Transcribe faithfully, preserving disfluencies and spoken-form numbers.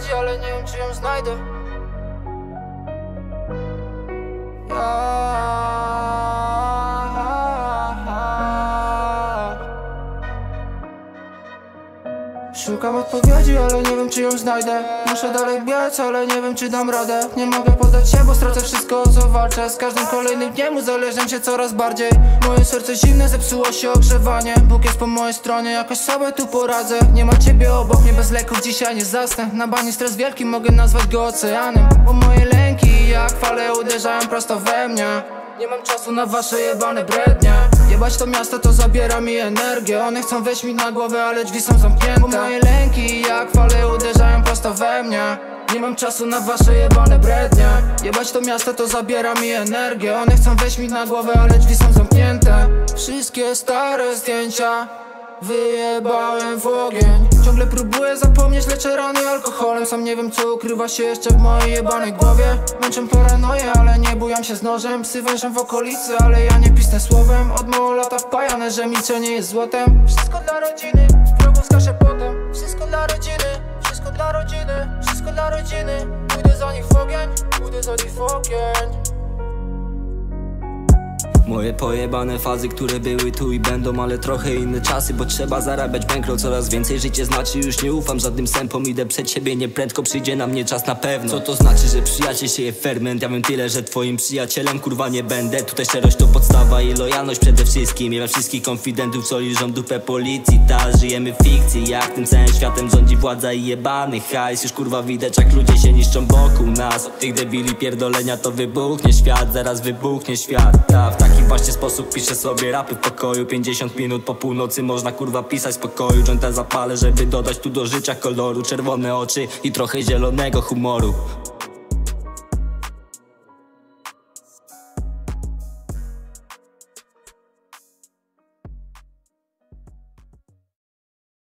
podpowiedzi, ale nie wiem, czy ją znajdę. Ja... Szukam odpowiedzi, ale nie wiem, czy ją znajdę. Muszę dalej biec, ale nie wiem, czy dam radę. Nie mogę poddać się, bo stracę wszystko, o co walczę. Z każdym kolejnym dniem uzależniam się coraz bardziej. Moje serce zimne, zepsuło się ogrzewanie. Bóg jest po mojej stronie, jakoś sobie tu poradzę. Nie ma ciebie obok mnie, bez leków dzisiaj nie zasnę. Na bani stres wielki, mogę nazwać go oceanem. Bo moje lęki jak fale uderzają prosto we mnie. Nie mam czasu na wasze jebane brednie. Jebać to miasto, to zabiera mi energię. One chcą wejść mi na głowę, ale drzwi są zamknięte. Bo moje lęki jak fale uderzają prosto we mnie. Nie mam czasu na wasze jebane brednie. Jebać to miasto, to zabiera mi energię. One chcą wejść mi na głowę, ale drzwi są zamknięte. Wszystkie stare zdjęcia wyjebałem w ogień. Ciągle próbuję zapomnieć, leczę rany alkoholem. Sam nie wiem, co ukrywa się jeszcze w mojej jebanej głowie. Męczę paranoję, ale nie bujam się z nożem. Psy wężą w okolicy, ale ja nie pisnę słowem. Od mało lata wpajane, że milczenie jest złotem. Wszystko dla rodziny, w progu skaszę potem. Wszystko dla rodziny, wszystko dla rodziny, wszystko dla rodziny. Pójdę za nich w ogień, pójdę za nich w ogień. Moje pojebane fazy, które były tu i będą, ale trochę inne czasy, bo trzeba zarabiać bankroll coraz więcej. Życie znaczy, już nie ufam żadnym sępom. Idę przed siebie, nieprędko przyjdzie na mnie czas na pewno. Co to znaczy, że przyjaciel sieje ferment? Ja wiem tyle, że twoim przyjacielem kurwa nie będę. Tutaj szczerość to podstawa i lojalność przede wszystkim. Ja we wszystkich konfidentów, co liżą dupę policji. Ta, żyjemy w fikcji, jak tym całym światem rządzi władza i jebany hajs. Już kurwa widać, jak ludzie się niszczą wokół nas. Od tych debili pierdolenia to wybuchnie świat, zaraz wybuchnie świat. Ta, w taki właśnie sposób piszę sobie rapy w pokoju. Pięćdziesiąt minut po północy można kurwa pisać w spokoju. Jointa zapalę, żeby dodać tu do życia koloru. Czerwone oczy i trochę zielonego humoru.